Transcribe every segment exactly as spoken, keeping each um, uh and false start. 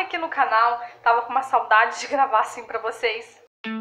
aqui no canal. Tava com uma saudade de gravar assim pra vocês.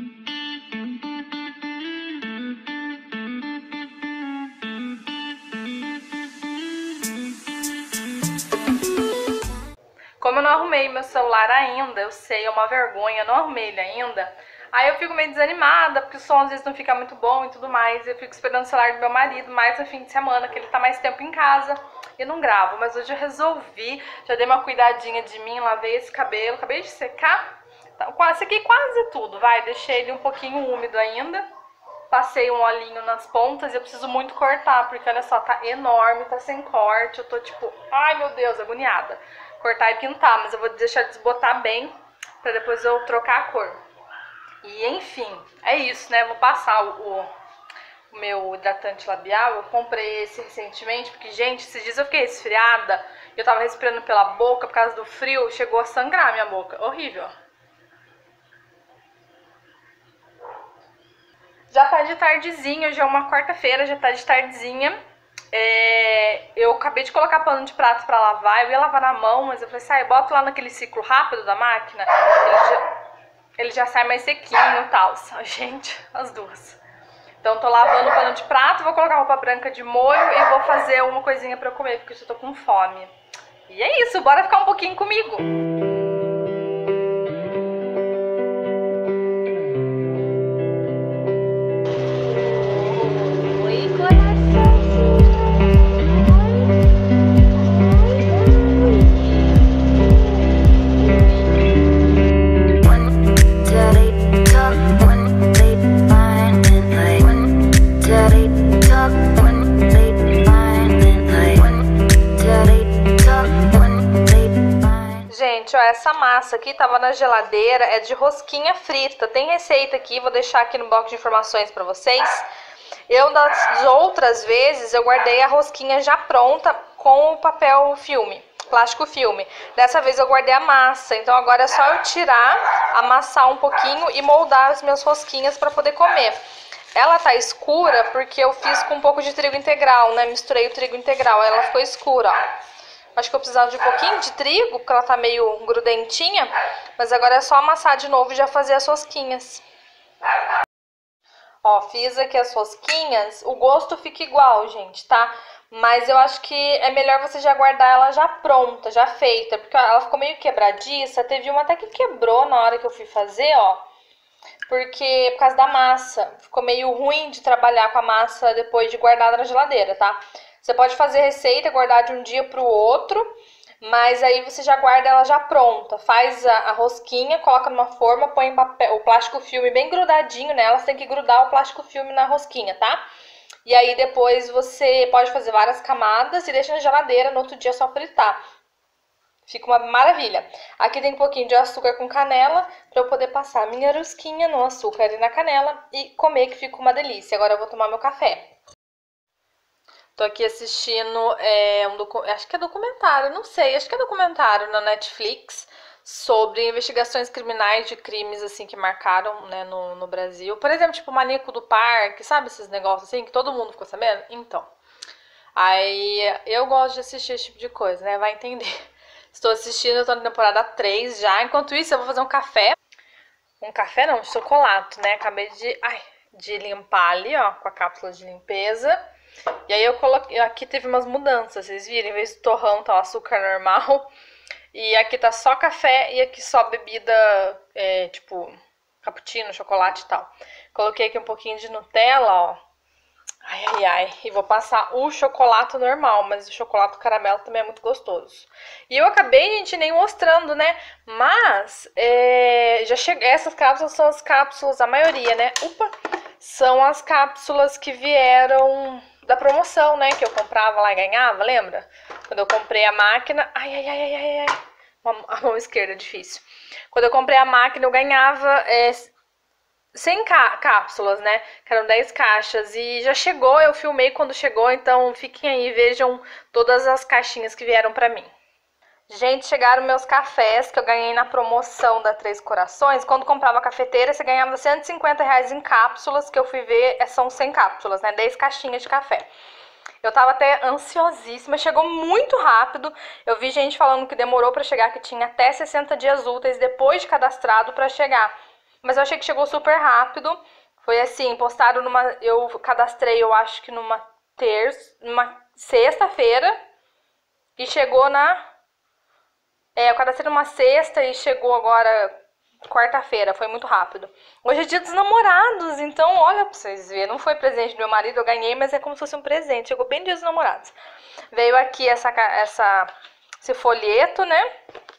Como eu não arrumei meu celular ainda, eu sei, é uma vergonha, eu não arrumei ele ainda. Aí eu fico meio desanimada, porque o som às vezes não fica muito bom e tudo mais. Eu fico esperando o celular do meu marido mais no fim de semana, que ele tá mais tempo em casa. E não gravo, mas hoje eu resolvi, já dei uma cuidadinha de mim, lavei esse cabelo, acabei de secar. Tá, sequei quase tudo, vai, deixei ele um pouquinho úmido ainda. Passei um olhinho nas pontas e eu preciso muito cortar, porque olha só, tá enorme, tá sem corte. Eu tô tipo, ai meu Deus, agoniada. Cortar e pintar, mas eu vou deixar desbotar bem, pra depois eu trocar a cor. E enfim, é isso, né? Vou passar o, o meu hidratante labial. Eu comprei esse recentemente, porque, gente, esses dias eu fiquei resfriada. Eu tava respirando pela boca por causa do frio. Chegou a sangrar minha boca. Horrível. Já tá de tardezinha, já é uma quarta-feira, já tá de tardezinha. É, eu acabei de colocar pano de prato pra lavar. Eu ia lavar na mão, mas eu falei, sai, bota lá naquele ciclo rápido da máquina. Ele já... Ele já sai mais sequinho e tal. Gente, as duas. Então tô lavando o pano de prato, vou colocar roupa branca de molho e vou fazer uma coisinha pra eu comer, porque eu tô com fome. E é isso, bora ficar um pouquinho comigo. Gente, ó, essa massa aqui tava na geladeira, é de rosquinha frita. Tem receita aqui, vou deixar aqui no box de informações pra vocês. Eu, das outras vezes, eu guardei a rosquinha já pronta com o papel filme, plástico filme. Dessa vez eu guardei a massa, então agora é só eu tirar, amassar um pouquinho e moldar as minhas rosquinhas pra poder comer. Ela tá escura porque eu fiz com um pouco de trigo integral, né? Misturei o trigo integral, aí ela ficou escura, ó. Acho que eu precisava de um pouquinho de trigo, porque ela tá meio grudentinha. Mas agora é só amassar de novo e já fazer as rosquinhas. Ó, fiz aqui as rosquinhas. O gosto fica igual, gente, tá? Mas eu acho que é melhor você já guardar ela já pronta, já feita. Porque ela ficou meio quebradiça. Teve uma até que quebrou na hora que eu fui fazer, ó. Porque, por causa da massa. Ficou meio ruim de trabalhar com a massa depois de guardada na geladeira, tá? Você pode fazer receita, guardar de um dia para o outro, mas aí você já guarda ela já pronta. Faz a, a rosquinha, coloca numa forma, põe papel, o plástico filme bem grudadinho nela. Você tem que grudar o plástico filme na rosquinha, tá? E aí depois você pode fazer várias camadas e deixa na geladeira, no outro dia é só fritar. Fica uma maravilha. Aqui tem um pouquinho de açúcar com canela, para eu poder passar a minha rosquinha no açúcar e na canela e comer, que fica uma delícia. Agora eu vou tomar meu café. Tô aqui assistindo, é, um docu... acho que é documentário, não sei, acho que é documentário na Netflix sobre investigações criminais de crimes, assim, que marcaram, né, no, no Brasil. Por exemplo, tipo o Maníaco do Parque, sabe esses negócios assim, que todo mundo ficou sabendo? Então, aí eu gosto de assistir esse tipo de coisa, né, vai entender. Estou assistindo, eu tô na temporada três já, enquanto isso eu vou fazer um café. Um café não, chocolate, né, acabei de, ai, de limpar ali, ó, com a cápsula de limpeza. E aí eu coloquei, aqui teve umas mudanças, vocês viram, em vez do torrão tá o açúcar normal. E aqui tá só café e aqui só bebida, é, tipo, cappuccino, chocolate e tal. Coloquei aqui um pouquinho de Nutella, ó. Ai, ai, ai. E vou passar o chocolate normal, mas o chocolate caramelo também é muito gostoso. E eu acabei, gente, nem mostrando, né? Mas, é, já cheguei, essas cápsulas são as cápsulas, a maioria, né? Opa! São as cápsulas que vieram da promoção, né? Que eu comprava lá e ganhava, lembra? Quando eu comprei a máquina... Ai, ai, ai, ai, ai, ai. A mão esquerda é difícil. Quando eu comprei a máquina, eu ganhava é, cem cápsulas, né? Que eram dez caixas. E já chegou, eu filmei quando chegou. Então, fiquem aí e vejam todas as caixinhas que vieram pra mim. Gente, chegaram meus cafés que eu ganhei na promoção da Três Corações. Quando comprava a cafeteira, você ganhava cento e cinquenta reais em cápsulas, que eu fui ver, são cem cápsulas, né? dez caixinhas de café. Eu tava até ansiosíssima, chegou muito rápido. Eu vi gente falando que demorou pra chegar, que tinha até sessenta dias úteis depois de cadastrado pra chegar. Mas eu achei que chegou super rápido. Foi assim, postaram numa... Eu cadastrei, eu acho que numa terça, numa sexta-feira. E chegou na... É, eu cadastrei numa sexta e chegou agora quarta-feira, foi muito rápido. Hoje é dia dos namorados, então olha pra vocês verem, não foi presente do meu marido, eu ganhei, mas é como se fosse um presente, chegou bem dia dos namorados. Veio aqui essa, essa, esse folheto, né?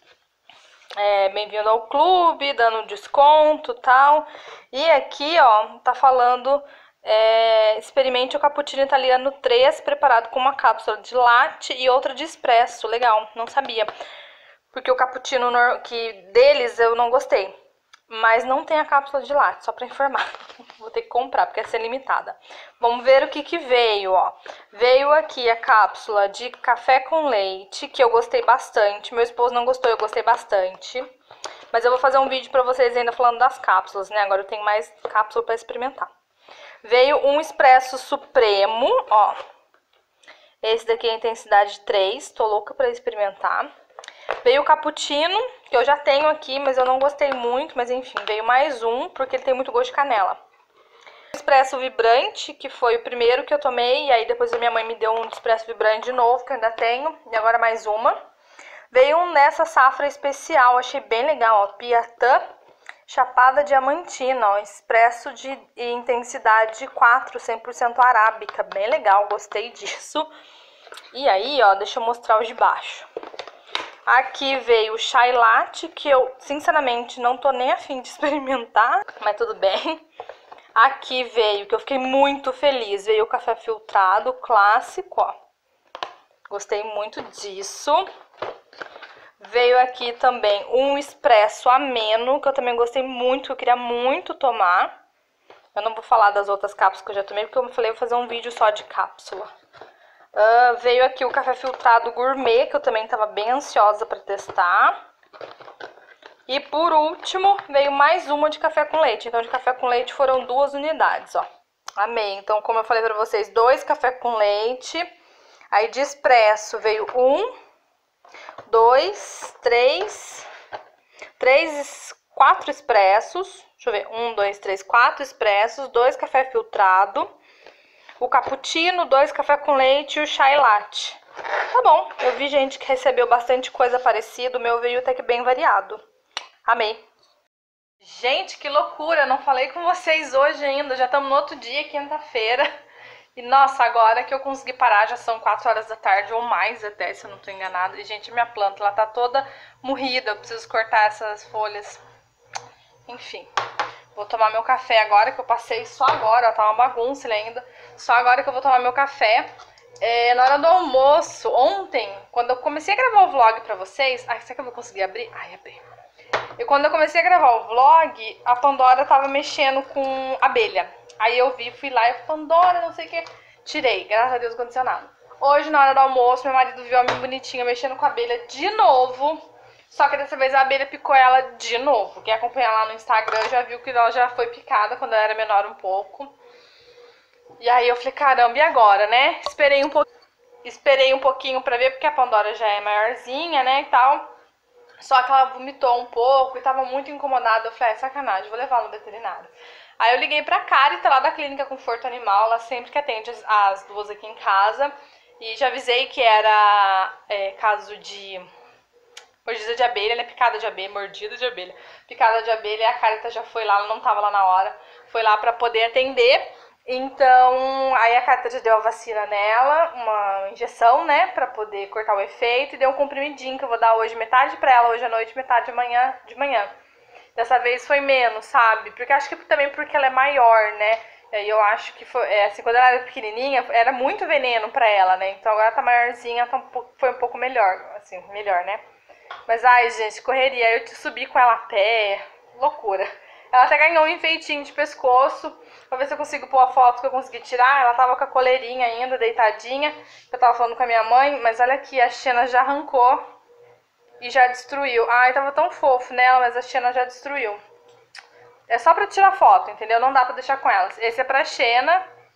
É, bem-vindo ao clube, dando desconto e tal. E aqui, ó, tá falando, é, experimente o cappuccino italiano três, preparado com uma cápsula de latte e outra de espresso. Legal, não sabia. Porque o cappuccino que deles eu não gostei. Mas não tem a cápsula de latte, só pra informar. Vou ter que comprar, porque essa é limitada. Vamos ver o que que veio, ó. Veio aqui a cápsula de café com leite, que eu gostei bastante. Meu esposo não gostou, eu gostei bastante. Mas eu vou fazer um vídeo pra vocês ainda falando das cápsulas, né? Agora eu tenho mais cápsula pra experimentar. Veio um espresso supremo, ó. Esse daqui é a intensidade três, tô louca pra experimentar. Veio o cappuccino, que eu já tenho aqui, mas eu não gostei muito, mas enfim, veio mais um, porque ele tem muito gosto de canela. O expresso vibrante, que foi o primeiro que eu tomei, e aí depois a minha mãe me deu um expresso vibrante de novo, que eu ainda tenho, e agora mais uma. Veio um nessa safra especial, achei bem legal, ó, Piatã Chapada Diamantina, ó, expresso de intensidade quatro, cem por cento arábica, bem legal, gostei disso. E aí, ó, deixa eu mostrar o de baixo. Aqui veio o chai latte, que eu, sinceramente, não tô nem afim de experimentar, mas tudo bem. Aqui veio, que eu fiquei muito feliz, veio o café filtrado clássico, ó. Gostei muito disso. Veio aqui também um expresso ameno, que eu também gostei muito, que eu queria muito tomar. Eu não vou falar das outras cápsulas que eu já tomei, porque eu falei que vou fazer um vídeo só de cápsula. Uh, veio aqui o café filtrado gourmet, que eu também estava bem ansiosa para testar. E por último, veio mais uma de café com leite. Então, de café com leite foram duas unidades, ó. Amei. Então, como eu falei para vocês, dois café com leite. Aí de expresso veio um, dois, três, três, quatro expressos. Deixa eu ver, um, dois, três, quatro expressos, dois café filtrado. O cappuccino, dois café com leite e o chai latte. Tá bom, eu vi gente que recebeu bastante coisa parecida, o meu veio até que bem variado. Amei. Gente, que loucura, não falei com vocês hoje ainda, já estamos no outro dia, quinta-feira. E nossa, agora que eu consegui parar, já são quatro horas da tarde ou mais até, se eu não tô enganada. E gente, minha planta, ela tá toda morrida, eu preciso cortar essas folhas. Enfim. Vou tomar meu café agora, que eu passei só agora, ó, tá uma bagunça ele ainda. Só agora que eu vou tomar meu café. É, na hora do almoço, ontem, quando eu comecei a gravar o vlog pra vocês... Ai, será que eu vou conseguir abrir? Ai, abri. E quando eu comecei a gravar o vlog, a Pandora tava mexendo com abelha. Aí eu vi, fui lá e Pandora, não sei o que, tirei. Graças a Deus não aconteceu nada. Hoje, na hora do almoço, meu marido viu a minha bonitinha mexendo com a abelha de novo. Só que dessa vez a abelha picou ela de novo. Quem acompanha lá no Instagram já viu que ela já foi picada quando ela era menor um pouco. E aí eu falei, caramba, e agora, né? Esperei um, po... Esperei um pouquinho pra ver, porque a Pandora já é maiorzinha, né, e tal. Só que ela vomitou um pouco e tava muito incomodada. Eu falei, é sacanagem, vou levar ela no veterinário. Aí eu liguei pra Carita, lá da Clínica Conforto Animal, ela sempre que atende as, as duas aqui em casa. E já avisei que era é, caso de... mordida de abelha, né? Picada de abelha, mordida de abelha. Picada de abelha, a Carita já foi lá, ela não tava lá na hora. Foi lá pra poder atender. Então, aí a Carita já deu a vacina nela, uma injeção, né? Pra poder cortar o efeito. E deu um comprimidinho que eu vou dar hoje, metade pra ela hoje à noite, metade amanhã de manhã. Dessa vez foi menos, sabe? Porque acho que também porque ela é maior, né? E eu acho que foi, é, assim, quando ela era pequenininha, era muito veneno pra ela, né? Então agora tá maiorzinha, tá um pouco, foi um pouco melhor, assim, melhor, né? Mas, ai, gente, correria. Eu subi com ela a pé. Loucura. Ela até ganhou um enfeitinho de pescoço. Pra ver se eu consigo pôr a foto que eu consegui tirar. Ela tava com a coleirinha ainda, deitadinha. Eu tava falando com a minha mãe. Mas olha aqui, a Xena já arrancou. E já destruiu. Ai, tava tão fofo nela, mas a Xena já destruiu. É só pra tirar foto, entendeu? Não dá pra deixar com elas. Esse é pra Xena.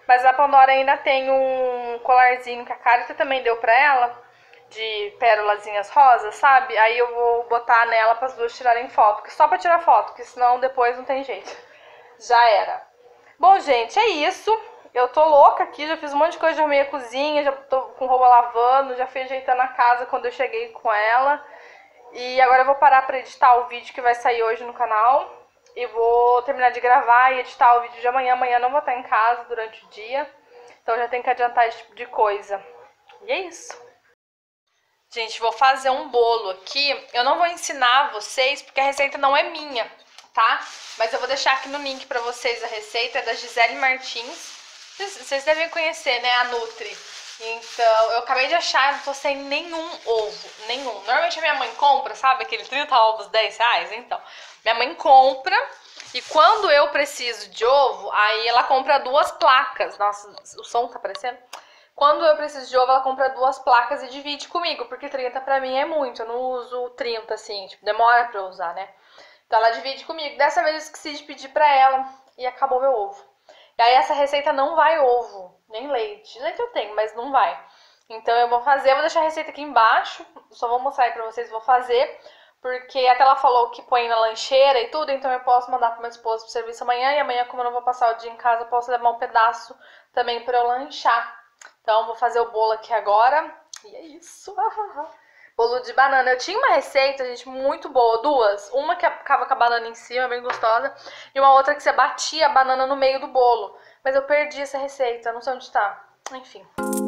Mas a Pandora ainda tem um colarzinho que a Carita também deu pra ela, de pérolazinhas rosas, sabe? Aí eu vou botar nela para as duas tirarem foto, porque só pra tirar foto, porque senão depois não tem jeito. Já era. Bom, gente, é isso. Eu tô louca aqui, já fiz um monte de coisa, já arrumei a cozinha, já tô com roupa lavando, já fui ajeitando a casa quando eu cheguei com ela. E agora eu vou parar pra editar o vídeo que vai sair hoje no canal. E vou terminar de gravar e editar o vídeo de amanhã. Amanhã não vou estar em casa durante o dia, então já tenho que adiantar esse tipo de coisa. E é isso. Gente, vou fazer um bolo aqui. Eu não vou ensinar vocês porque a receita não é minha, tá? Mas eu vou deixar aqui no link pra vocês a receita, é da Gisele Martins. Vocês devem conhecer, né, a Nutri. Então, eu acabei de achar, eu não tô sem nenhum ovo, nenhum. Normalmente a minha mãe compra, sabe, aquele trinta ovos, dez reais, então. Minha mãe compra e quando eu preciso de ovo, aí ela compra duas placas. Nossa, o som tá aparecendo? Quando eu preciso de ovo, ela compra duas placas e divide comigo, porque trinta pra mim é muito, eu não uso trinta assim, tipo, demora pra eu usar, né? Então ela divide comigo. Dessa vez eu esqueci de pedir pra ela e acabou meu ovo. E aí essa receita não vai ovo, nem leite. Leite eu tenho, mas não vai. Então eu vou fazer, eu vou deixar a receita aqui embaixo. Só vou mostrar aí pra vocês, vou fazer. Porque até ela falou que põe na lancheira e tudo, então eu posso mandar pro meu esposo pro serviço amanhã. E amanhã, como eu não vou passar o dia em casa, eu posso levar um pedaço também pra eu lanchar. Então vou fazer o bolo aqui agora. E é isso. Bolo de banana. Eu tinha uma receita, gente, muito boa. Duas. Uma que ficava com a banana em cima, bem gostosa. E uma outra que você batia a banana no meio do bolo. Mas eu perdi essa receita, não sei onde tá. Enfim.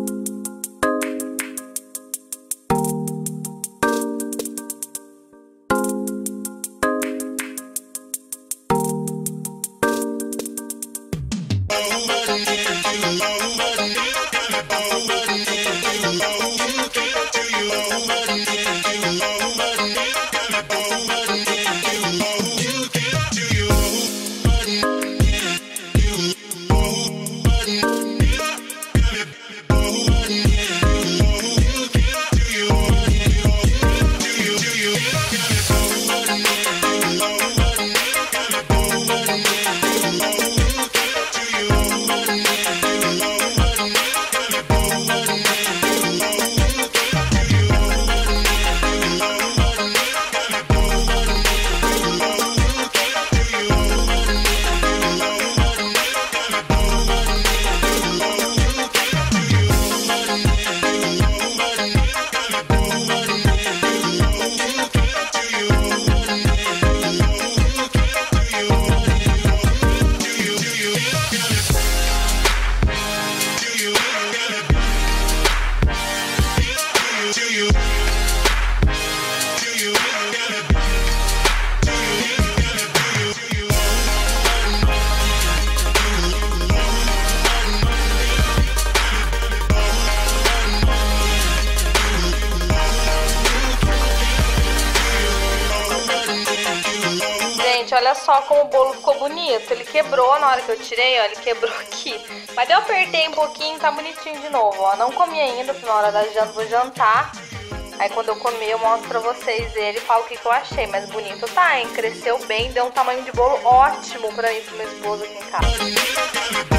Olha só como o bolo ficou bonito. Ele quebrou na hora que eu tirei, ó, ele quebrou aqui. Mas eu apertei um pouquinho, tá bonitinho de novo, ó. Não comi ainda, porque na hora da janta vou jantar. Aí quando eu comer eu mostro pra vocês ele e falo o que, que eu achei. Mas bonito tá, hein? Cresceu bem, deu um tamanho de bolo ótimo pra mim e pro meu esposo aqui em casa.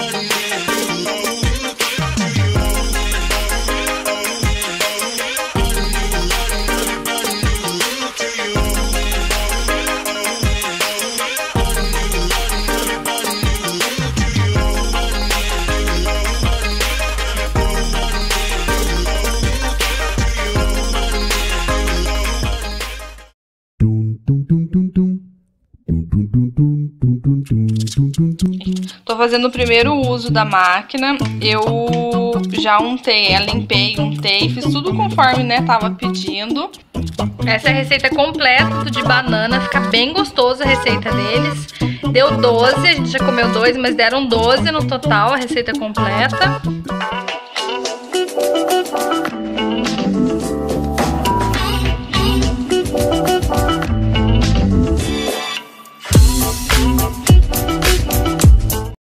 Tô fazendo o primeiro uso da máquina. Eu já untei, limpei, untei, fiz tudo conforme, né, tava pedindo. Essa é a receita completa de banana, fica bem gostosa a receita deles. Deu doze, a gente já comeu dois, mas deram doze no total a receita completa.